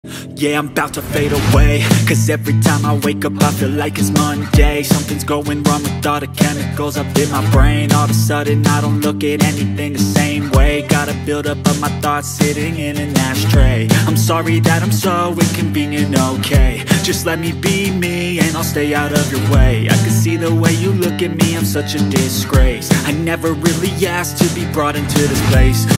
Yeah, I'm about to fade away, cause every time I wake up I feel like it's Monday. Something's going wrong with all the chemicals up in my brain. All of a sudden I don't look at anything the same way. Got a buildup of my thoughts sitting in an ashtray. I'm sorry that I'm so inconvenient, okay. Just let me be me and I'll stay out of your way. I can see the way you look at me, I'm such a disgrace. I never really asked to be brought into this place.